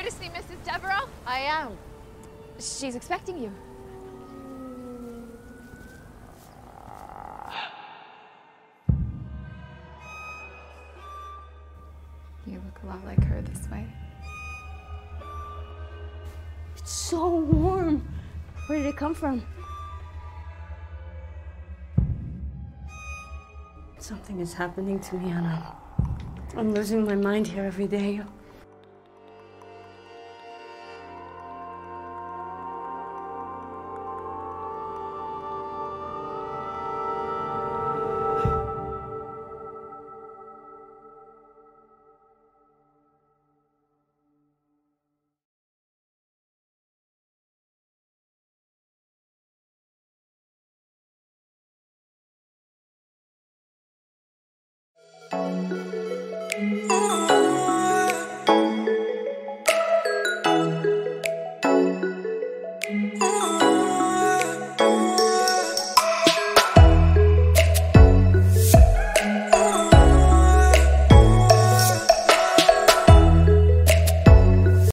here to see Mrs. Devereaux? I am. She's expecting you. You look a lot like her this way. It's so warm. Where did it come from? Something is happening to me, Anna. I'm losing my mind here every day.